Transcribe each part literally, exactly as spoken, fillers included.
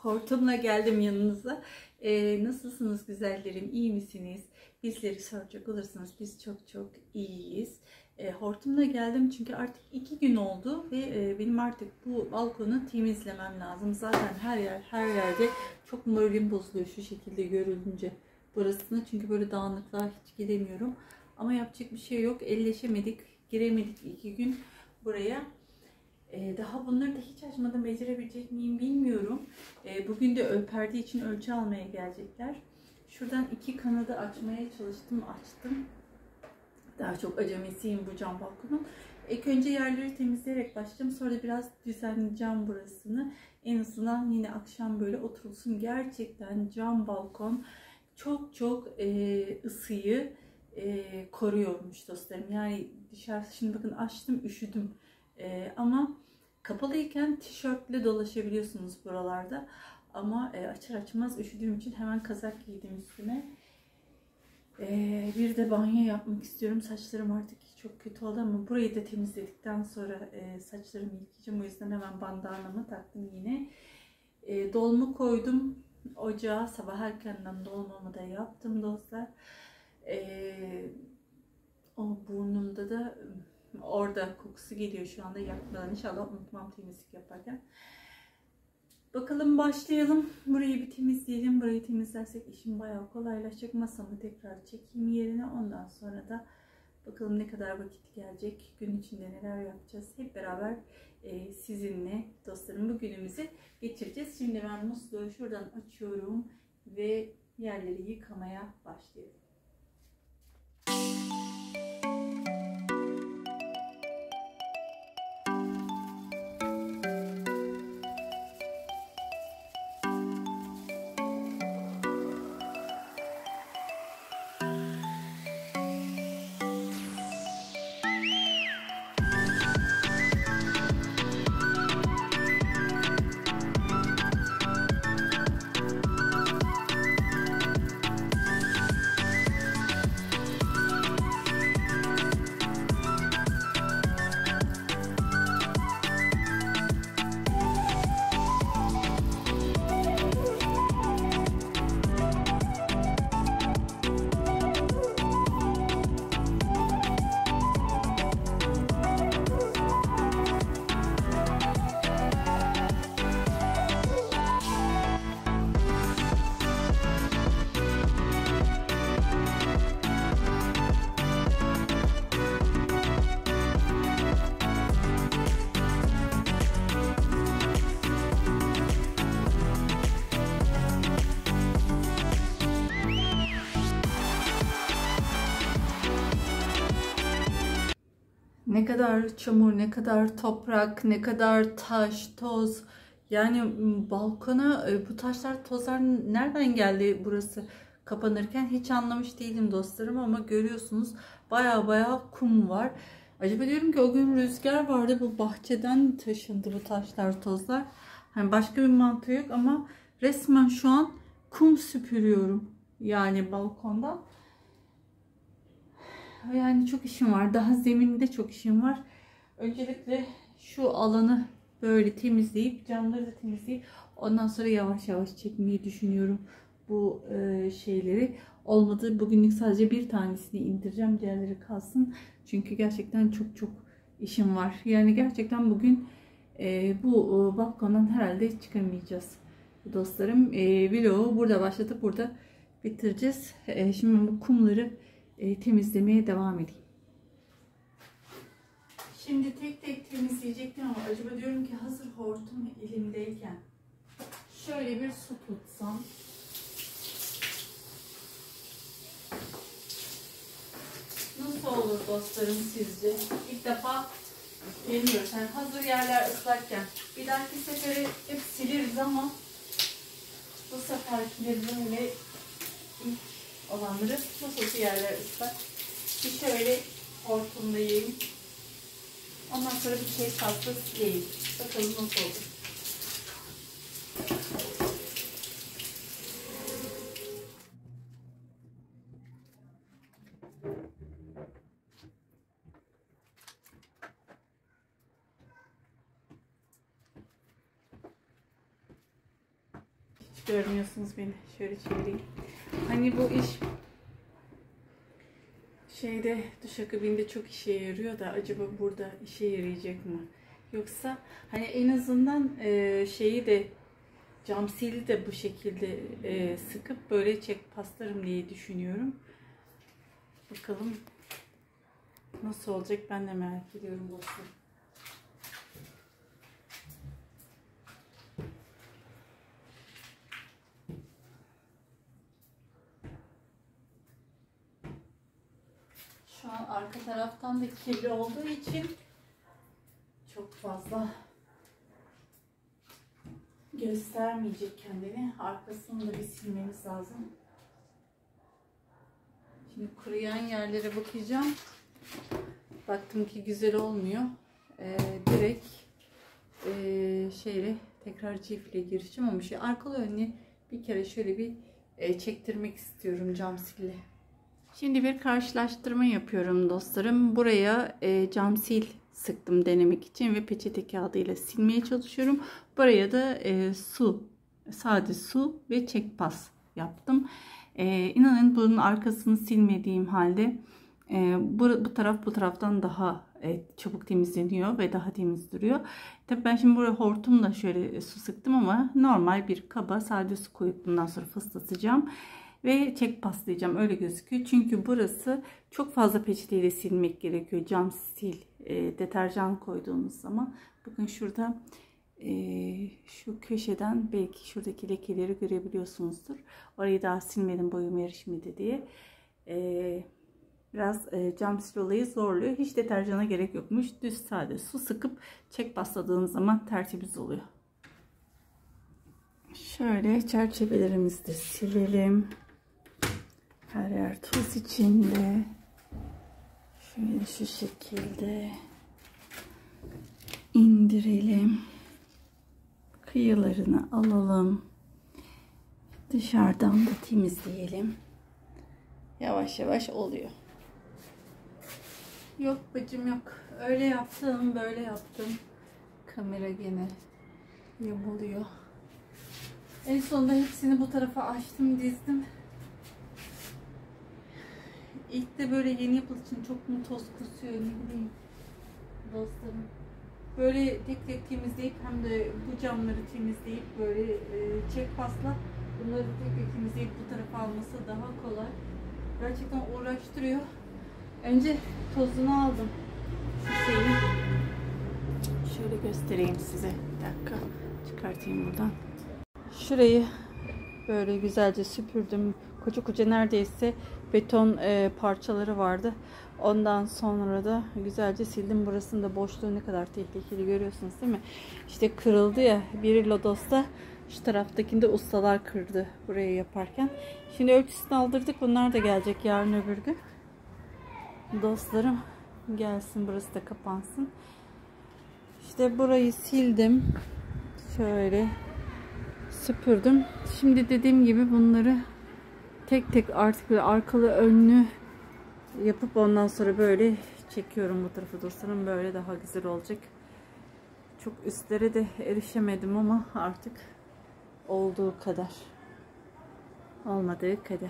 Hortumla geldim yanınıza. Ee, nasılsınız güzellerim? İyi misiniz? Bizleri soracak olursanız biz çok çok iyiyiz. Ee, hortumla geldim çünkü artık iki gün oldu ve e, benim artık bu balkonu temizlemem lazım. Zaten her yer her yerde çok moralim bozuluyor şu şekilde görülünce burasını. Çünkü böyle dağınıklar hiç gidemiyorum. Ama yapacak bir şey yok. Elleşemedik, giremedik iki gün buraya. Ee, daha bunları da hiç açmadan becerebilecek miyim bilmiyorum. Ee, bugün de Ölperdi için ölçü almaya gelecekler. Şuradan iki kanadı açmaya çalıştım, açtım. Daha çok acemisiyim bu cam balkonun. İlk önce yerleri temizleyerek başladım. Sonra da biraz düzenleyeceğim burasını. En azından yine akşam böyle oturulsun. Gerçekten cam balkon çok çok e, ısıyı e, koruyormuş dostlarım. Yani dışarısı, şimdi bakın açtım, üşüdüm. Ee, ama kapalıyken tişörtle dolaşabiliyorsunuz buralarda. Ama e, açar açmaz üşüdüğüm için hemen kazak giydim üstüne. Ee, bir de banyo yapmak istiyorum. Saçlarım artık çok kötü oldu ama burayı da temizledikten sonra e, saçlarımı yıkayacağım. O yüzden hemen bandanamı taktım yine. E, dolma koydum ocağa. Sabah erkenden dolmamı da yaptım dostlar. E, o burnumda da orada kokusu geliyor şu anda yakmadan. İnşallah unutmam temizlik yaparken. Bakalım, başlayalım. Burayı bir temizleyelim. Burayı temizlersek işim bayağı kolaylaşacak. Masamı tekrar çekeyim yerine. Ondan sonra da bakalım ne kadar vakit gelecek. Gün içinde neler yapacağız. Hep beraber e, sizinle dostlarım bu günümüzü geçireceğiz. Şimdi ben musluğu şuradan açıyorum ve yerleri yıkamaya başlayalım. Ne kadar çamur, ne kadar toprak, ne kadar taş, toz. Yani balkona bu taşlar, tozlar nereden geldi burası kapanırken hiç anlamış değilim dostlarım. Ama görüyorsunuz baya baya kum var. Acaba diyorum ki o gün rüzgar vardı, bu bahçeden taşındı bu taşlar, tozlar. Hani başka bir mantığı yok ama resmen şu an kum süpürüyorum. Yani balkonda. Yani çok işim var. Daha zeminde çok işim var. Öncelikle şu alanı böyle temizleyip camları da temizleyip ondan sonra yavaş yavaş çekmeyi düşünüyorum bu e, şeyleri. Olmadı bugünlük sadece bir tanesini indireceğim. Diğerleri kalsın. Çünkü gerçekten çok çok işim var. Yani gerçekten bugün e, bu e, balkondan herhalde çıkamayacağız dostlarım. E, vlogu burada başlatıp burada bitireceğiz. E, şimdi bu kumları E, temizlemeye devam edeyim. Şimdi tek tek temizleyecektim ama acaba diyorum ki hazır hortum elimdeyken şöyle bir su tutsam. Nasıl olur dostlarım sizce? İlk defa deniyoruz. Yani hazır yerler ıslakken bir dahaki sefere hep sileriz ama bu seferkileri böyle ilk olanları nasıl yerler ıslak. Bir şöyle hortumlayayım. Ondan sonra bir şey tatlı sileyim. Bakalım nasıl olur. görmüyorsunuz beni. Şöyle çevireyim. Hani bu iş şeyde duşakabinde çok işe yarıyor da acaba burada işe yarayacak mı? Yoksa hani en azından e, şeyi de cam sili de bu şekilde e, sıkıp böyle çek paslarım diye düşünüyorum. Bakalım nasıl olacak, ben de merak ediyorum dostum. Şu an arka taraftan da kirli olduğu için çok fazla göstermeyecek kendini. Arkasını da bir silmemiz lazım. Şimdi kuruyan yerlere bakacağım. Baktım ki güzel olmuyor. Ee, direkt e, şeyle tekrar cifle girişim ama şey arkalı önlü bir kere şöyle bir e, çektirmek istiyorum cam sille. Şimdi bir karşılaştırma yapıyorum dostlarım. Buraya e, cam sil sıktım denemek için ve peçete kağıdıyla silmeye çalışıyorum. Buraya da e, su, sade su ve çek pas yaptım. E, inanın bunun arkasını silmediğim halde e, bu, bu taraf bu taraftan daha e, çabuk temizleniyor ve daha temiz duruyor. Tabii ben şimdi buraya hortumla şöyle su sıktım ama normal bir kaba sade su koyup bundan sonra fıslatacağım. Ve çek paslayacağım, öyle gözüküyor. Çünkü burası çok fazla peçeteyle silmek gerekiyor. Cam sil, e, deterjan koyduğunuz zaman. Bakın şurada e, şu köşeden belki şuradaki lekeleri görebiliyorsunuzdur. Orayı daha silmedim, boyum yarışmadı diye. E, biraz e, cam sil olayı zorluyor. Hiç deterjana gerek yokmuş. Düz sade su sıkıp çek pasladığınız zaman tertemiz oluyor. Şöyle çerçevelerimizi de silelim. Her yer toz içinde. Şöyle şu şekilde indirelim. Kıyılarını alalım. Dışarıdan da temizleyelim. Yavaş yavaş oluyor. Yok bacım yok. Öyle yaptım, böyle yaptım. Kamera gene yamuluyor. En sonunda hepsini bu tarafa açtım, dizdim. İlk de böyle yeni yapıldığı için çok mu toz kusuyor, ne bileyim dostlarım. Böyle tek tek temizleyip hem de bu camları temizleyip böyle e, çek pasla bunları tek tek temizleyip bu tarafa alması daha kolay. Gerçekten uğraştırıyor. Önce tozunu aldım. Şu şeyi şöyle göstereyim size. Bir dakika çıkartayım buradan. Şurayı böyle güzelce süpürdüm. Koca koca neredeyse beton e, parçaları vardı. Ondan sonra da güzelce sildim. Burasının da boşluğu ne kadar tehlikeli görüyorsunuz değil mi? İşte kırıldı ya. Biri Lodos'ta, şu taraftakinde ustalar kırdı burayı yaparken. Şimdi ölçüsünü aldırdık. Bunlar da gelecek yarın öbür gün. Dostlarım gelsin, burası da kapansın. İşte burayı sildim. Şöyle süpürdüm. Şimdi dediğim gibi bunları tek tek artık böyle arkalı önlü yapıp ondan sonra böyle çekiyorum bu tarafa dostlarım. Böyle daha güzel olacak. Çok üstlere de erişemedim ama artık olduğu kadar. Olmadığı kadar.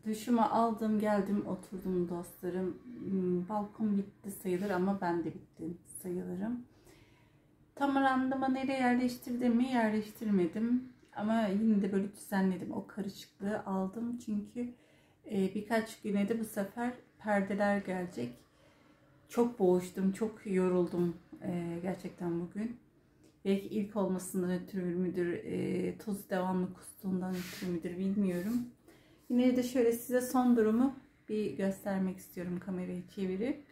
Duşumu aldım, geldim, oturdum dostlarım. Balkon bitti sayılır ama ben de bittim sayılırım. Tam randıma nereye yerleştirdim mi yerleştirmedim. Ama yine de böyle düzenledim. O karışıklığı aldım. Çünkü e, birkaç güne de bu sefer perdeler gelecek. Çok boğuştum, çok yoruldum e, gerçekten bugün. Belki ilk olmasından ötürü müdür, e, toz devamlı kustuğundan ötürü müdür bilmiyorum. Yine de şöyle size son durumu bir göstermek istiyorum kamerayı çevirip.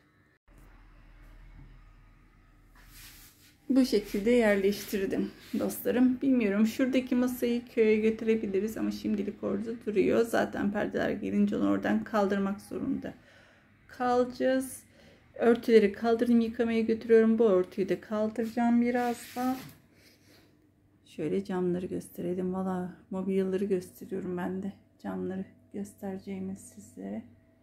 Bu şekilde yerleştirdim dostlarım. Bilmiyorum, şuradaki masayı köye götürebiliriz ama şimdilik orada duruyor. Zaten perdeler gelince onu oradan kaldırmak zorunda kalacağız. Örtüleri kaldırdım, yıkamaya götürüyorum. Bu örtüyü de kaldıracağım birazdan. Şöyle camları gösterelim. Valla mobilyaları gösteriyorum ben de. Camları göstereceğimiz sizlere.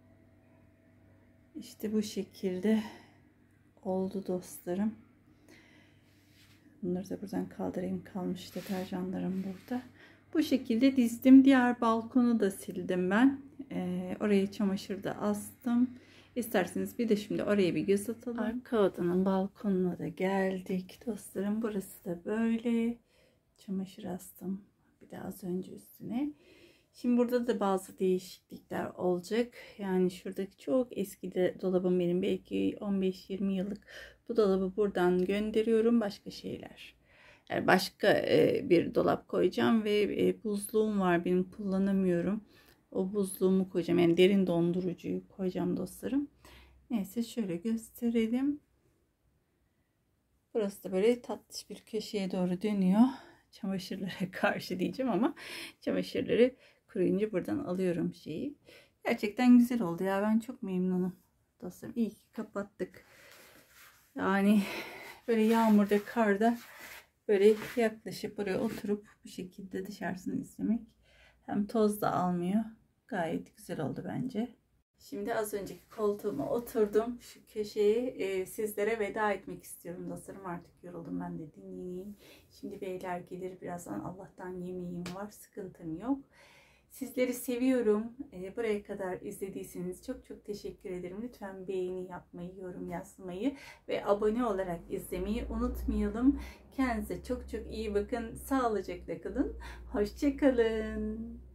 İşte bu şekilde oldu dostlarım. Bunları da buradan kaldırayım. Kalmış deterjanlarım burada. Bu şekilde dizdim. Diğer balkonu da sildim ben. Ee, oraya çamaşır da astım. İsterseniz bir de şimdi oraya bir göz atalım. Arka odanın balkonuna da geldik dostlarım. Burası da böyle. Çamaşır astım. Bir de az önce üstüne. Şimdi burada da bazı değişiklikler olacak. Yani şuradaki çok eski de dolabım benim. Belki on beş yirmi yıllık. Bu dolabı buradan gönderiyorum. Başka şeyler. Yani başka bir dolap koyacağım ve buzluğum var benim, kullanamıyorum. O buzluğumu koyacağım. Yani derin dondurucuyu koyacağım dostlarım. Neyse şöyle gösterelim. Burası da böyle tatlış bir köşeye doğru dönüyor. Çamaşırlara karşı diyeceğim ama çamaşırları kuruyunca buradan alıyorum şeyi. Gerçekten güzel oldu ya. Ben çok memnunum dostlarım. İyi ki kapattık. Yani böyle yağmurda, karda böyle yaklaşıp buraya oturup bu şekilde dışarısını izlemek hem toz da almıyor. Gayet güzel oldu bence. Şimdi az önceki koltuğuma oturdum. Şu köşeye e, sizlere veda etmek istiyorum dostlarım. Artık yoruldum, ben de dinleneyim. Şimdi beyler gelir birazdan. Allah'tan yemeğim var. Sıkıntım yok. Sizleri seviyorum. E, buraya kadar izlediyseniz çok çok teşekkür ederim. Lütfen beğeni yapmayı, yorum yazmayı ve abone olarak izlemeyi unutmayalım. Kendinize çok çok iyi bakın. Sağlıcakla kalın. Hoşça kalın.